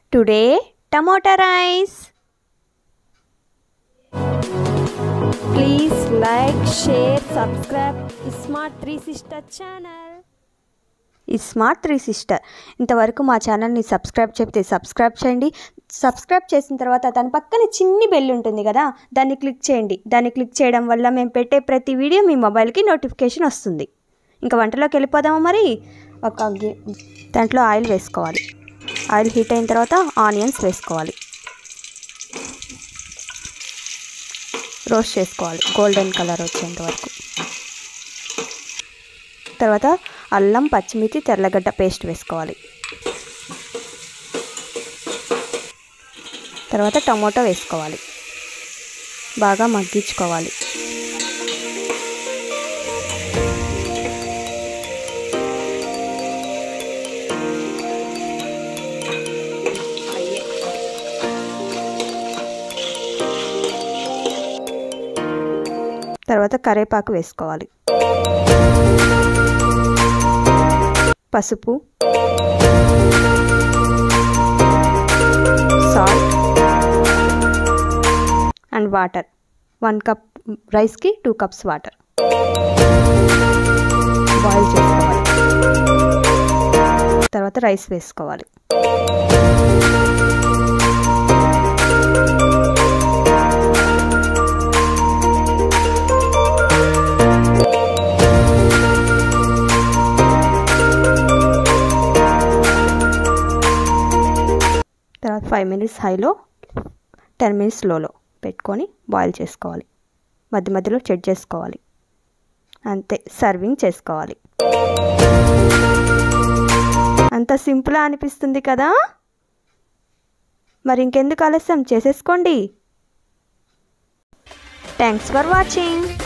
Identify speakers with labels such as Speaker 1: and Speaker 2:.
Speaker 1: Today, tomato rice. Please like, share, subscribe Smart 3 Sister channel. Smart 3 sister ఇంతవరకు మా ఛానల్ని subscribe చేస్తే subscribe చేయండి. సబ్స్క్రైబ్ చేసిన తర్వాత దాని పక్కన చిన్ని బెల్ ఉంటుంది కదా, దాన్ని క్లిక్ చేయండి. దాన్ని క్లిక్ చేయడం వల్ల మేము పెట్టే ప్రతి వీడియో మీ మొబైల్కి నోటిఫికేషన్ వస్తుంది. ఇంకా వంటలోకి వెళ్ళిపోదామా మరి. దాంట్లో ఆయిల్ వేసుకోవాలి. ఆయిల్ హీట్ అయిన తర్వాత ఆనియన్స్ వేసుకోవాలి. రోస్ట్ చేసుకోవాలి గోల్డెన్ కలర్ వచ్చేంత వరకు. తర్వాత అల్లం, పచ్చిమిర్చి, తెల్లగడ్డ పేస్ట్ వేసుకోవాలి. తర్వాత టమోటో వేసుకోవాలి. బాగా మగ్గించుకోవాలి. తర్వాత కరివేపాకు వేసుకోవాలి. పసుపు, సాల్ట్ అండ్ వాటర్. 1 కప్ రైస్కి 2 కప్స్ వాటర్. బాయిల్ చేసుకోవాలి. తర్వాత రైస్ వేసుకోవాలి. తర్వాత 5 మినిట్స్ హైలో, 10 మినిట్స్ లోలో పెట్టుకొని బాయిల్ చేసుకోవాలి. మధ్య మధ్యలో చెక్ చేసుకోవాలి. అంతే, సర్వింగ్ చేసుకోవాలి. అంత సింపుల్గా అనిపిస్తుంది కదా. మరి ఇంకెందుకు ఆలస్యం, చేసేసుకోండి. Thanks for watching.